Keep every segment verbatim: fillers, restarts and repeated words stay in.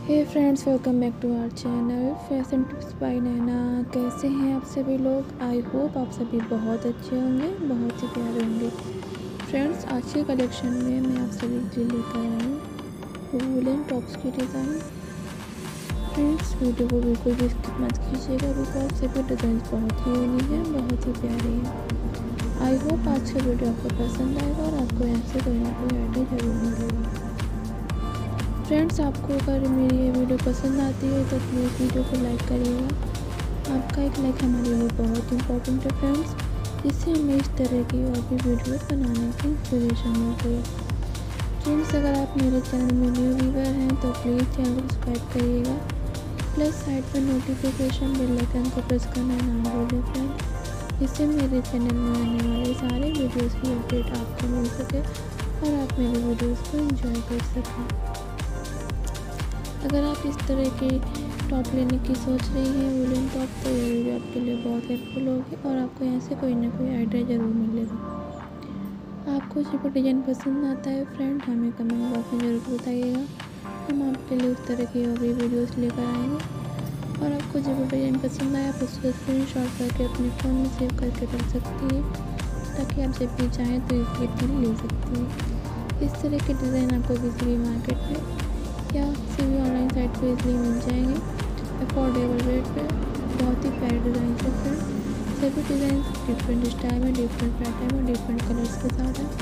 Hey friends, welcome back to our channel fashion tips by Naina. कैसे हैं आप सभी लोग? आई होप आप सभी बहुत अच्छे होंगे, बहुत ही प्यारे होंगे। फ्रेंड्स, आज के कलेक्शन में मैं आप सभी के लिए लेकर आई हूँ वूलन टॉप्स की डिज़ाइन। फ्रेंड्स, वीडियो को बिल्कुल भी स्किप मत कीजिएगा बिकॉज सभी डिज़ाइन बहुत ही यूनिक है, बहुत ही प्यारे हैं। आई होप आज का वीडियो आपको पसंद आएगा और आपको यहाँ से कोई ना कोई आइडिया जरूर मिलेगा। फ्रेंड्स, आपको अगर मेरी ये वीडियो पसंद आती है तो प्लीज़ वीडियो को लाइक करिएगा। आपका एक लाइक हमारे लिए बहुत इंपॉर्टेंट है फ्रेंड्स, जिससे हमें इस तरह की और भी वीडियोस बनाने की इंस्पिरेशन मिलती है। फ्रेंड्स, अगर आप मेरे चैनल में न्यू व्यूवर हैं तो प्लीज़ चैनल को सब्सक्राइब करिएगा, प्लस साइड पर नोटिफिकेशन बेल आइकन को प्रेस करना ना भूलें फ्रेंड, जिससे मेरे चैनल में आने वाले सारे वीडियोज़ की अपडेट आपको मिल सके और आप मेरे वीडियोज़ को एंजॉय कर सकें। अगर आप इस तरह के टॉप लेने की सोच रही हैं वूलन टॉप, तो ये वीडियो आपके लिए बहुत हेल्पफुल होगी और आपको यहाँ से कोई ना कोई आइडिया ज़रूर मिलेगा। आपको जो डिज़ाइन पसंद आता है फ्रेंड, हमें कमेंट बॉक्स में ज़रूर बताइएगा। हम आपके लिए उस तरह की और भी वीडियोज़ लेकर आएंगे और आपको जब डिज़ाइन पसंद आए आप उसको स्क्रीन शॉट करके अपने फ़ोन में सेव करके रख सकती है, ताकि आप जब भी चाहें तो इस क्लिप में ले सकती है। इस तरह के डिज़ाइन आपको किसी भी मार्केट में या किसी भी ऑनलाइन साइट पे इजली मिल जाएंगे अफोर्डेबल रेट पे। बहुत ही प्यारे डिज़ाइन है फ्रेंड, सभी डिज़ाइन डिफरेंट स्टाइल में, डिफरेंट पैटर्न में, डिफरेंट कलर्स के साथ है।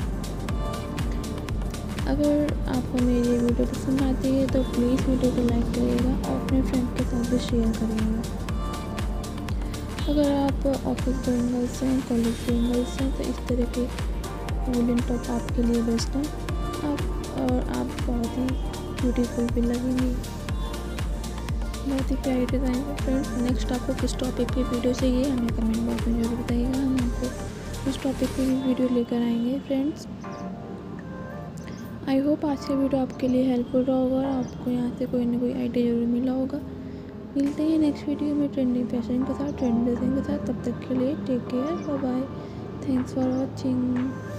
अगर आपको मेरी ये वीडियो पसंद आती है तो प्लीज़ वीडियो को लाइक करिएगा और अपने फ्रेंड के साथ भी शेयर करिएगा। अगर आप ऑफिस गोइंग गर्ल्स हैं, कॉलेज गोइंग गर्ल्स हैं तो इस तरह के वूलन टॉप आपके लिए बेस्ट है। आप और आप बहुत ही ब्यूटीफुल भी लगेंगी, बहुत ही प्यारी डिज़ाइन है फ्रेंड्स। नेक्स्ट आपको किस टॉपिक की वीडियो चाहिए हमें कमेंट बॉक्स में जरूर बताइएगा, हम आपको उस टॉपिक की भी वीडियो लेकर आएंगे फ्रेंड्स। आई होप आज का वीडियो आपके लिए हेल्पफुल रहा होगा और आपको यहाँ से कोई ना कोई आइडिया जरूर मिला होगा। मिलते हैं नेक्स्ट वीडियो में ट्रेंडिंग फैशन के साथ, ट्रेंडिंग डिज़ाइन के साथ। तब तक के लिए take care, bye bye, thanks for watching.